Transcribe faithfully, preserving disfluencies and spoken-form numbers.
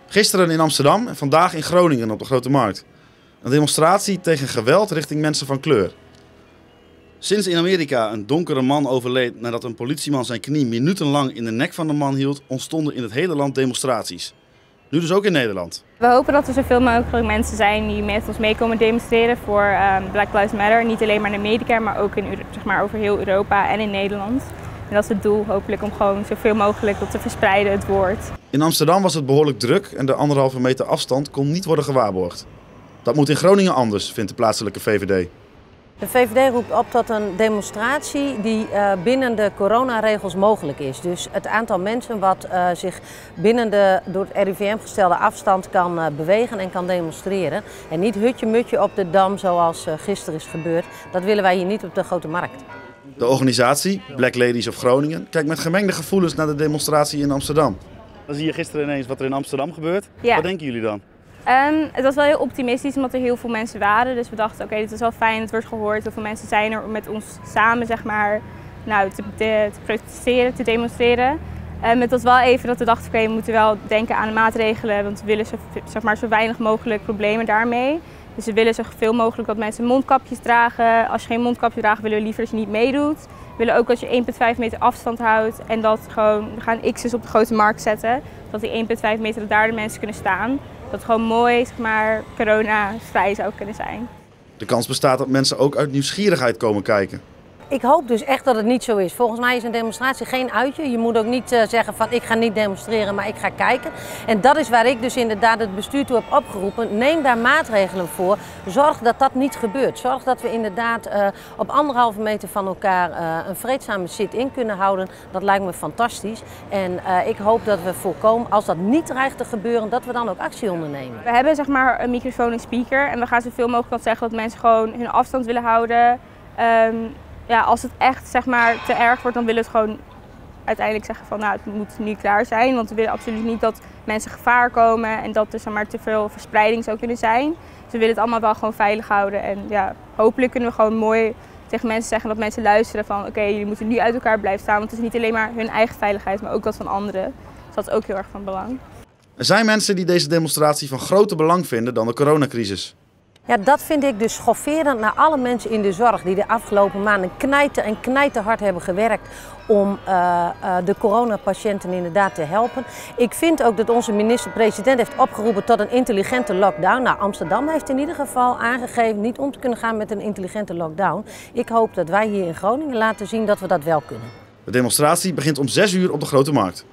Gisteren in Amsterdam en vandaag in Groningen op de Grote Markt. Een demonstratie tegen geweld richting mensen van kleur. Sinds in Amerika een donkere man overleed nadat een politieman zijn knie minutenlang in de nek van de man hield, ontstonden in het hele land demonstraties. Nu dus ook in Nederland. We hopen dat er zoveel mogelijk mensen zijn die met ons mee komen demonstreren voor um, Black Lives Matter. Niet alleen maar in Amerika, maar ook in, zeg maar, over heel Europa en in Nederland. En dat is het doel, hopelijk, om gewoon zoveel mogelijk dat te verspreiden, het woord. In Amsterdam was het behoorlijk druk en de anderhalve meter afstand kon niet worden gewaarborgd. Dat moet in Groningen anders, vindt de plaatselijke V V D. De V V D roept op tot een demonstratie die uh, binnen de coronaregels mogelijk is. Dus het aantal mensen wat uh, zich binnen de door het R I V M gestelde afstand kan uh, bewegen en kan demonstreren. En niet hutje-mutje op de Dam zoals uh, gisteren is gebeurd. Dat willen wij hier niet op de Grote Markt. De organisatie, Black Ladies of Groningen, kijkt met gemengde gevoelens naar de demonstratie in Amsterdam. Dan zie je gisteren ineens wat er in Amsterdam gebeurt. Ja. Wat denken jullie dan? Um, het was wel heel optimistisch omdat er heel veel mensen waren. Dus we dachten, oké, okay, dit is wel fijn, het wordt gehoord. Heel veel mensen zijn er om met ons samen, zeg maar, nou, te, te, te protesteren, te demonstreren. Um, het was wel even dat we dachten, oké, okay, we moeten wel denken aan de maatregelen. Want we willen zo, zeg maar, zo weinig mogelijk problemen daarmee. Dus we willen zoveel mogelijk dat mensen mondkapjes dragen. Als je geen mondkapje draagt, willen we liever dat je niet meedoet. We willen ook dat je één komma vijf meter afstand houdt. En dat gewoon, we gaan X's op de Grote Markt zetten. Dat die één komma vijf meter, dat daar de mensen kunnen staan. Dat het gewoon mooi, zeg maar, corona-vrij zou kunnen zijn. De kans bestaat dat mensen ook uit nieuwsgierigheid komen kijken. Ik hoop dus echt dat het niet zo is. Volgens mij is een demonstratie geen uitje. Je moet ook niet uh, zeggen van ik ga niet demonstreren, maar ik ga kijken. En dat is waar ik dus inderdaad het bestuur toe heb opgeroepen. Neem daar maatregelen voor. Zorg dat dat niet gebeurt. Zorg dat we inderdaad uh, op anderhalve meter van elkaar uh, een vreedzame sit-in kunnen houden. Dat lijkt me fantastisch. En uh, ik hoop dat we voorkomen, als dat niet dreigt te gebeuren, dat we dan ook actie ondernemen. We hebben, zeg maar, een microfoon en speaker. En we gaan zoveel mogelijk zeggen dat mensen gewoon hun afstand willen houden. Um, Ja, als het echt, zeg maar, te erg wordt, dan willen we het gewoon uiteindelijk zeggen van nou, het moet nu klaar zijn. Want we willen absoluut niet dat mensen gevaar komen en dat er, zeg maar, te veel verspreiding zou kunnen zijn. Dus we willen het allemaal wel gewoon veilig houden. En ja, hopelijk kunnen we gewoon mooi tegen mensen zeggen dat mensen luisteren van oké, okay, jullie moeten nu uit elkaar blijven staan. Want het is niet alleen maar hun eigen veiligheid, maar ook dat van anderen. Dus dat is ook heel erg van belang. Er zijn mensen die deze demonstratie van groter belang vinden dan de coronacrisis. Ja, dat vind ik dus schofferend naar alle mensen in de zorg die de afgelopen maanden knijten en knijterhard hebben gewerkt om uh, uh, de coronapatiënten inderdaad te helpen. Ik vind ook dat onze minister-president heeft opgeroepen tot een intelligente lockdown. Nou, Amsterdam heeft in ieder geval aangegeven niet om te kunnen gaan met een intelligente lockdown. Ik hoop dat wij hier in Groningen laten zien dat we dat wel kunnen. De demonstratie begint om zes uur op de Grote Markt.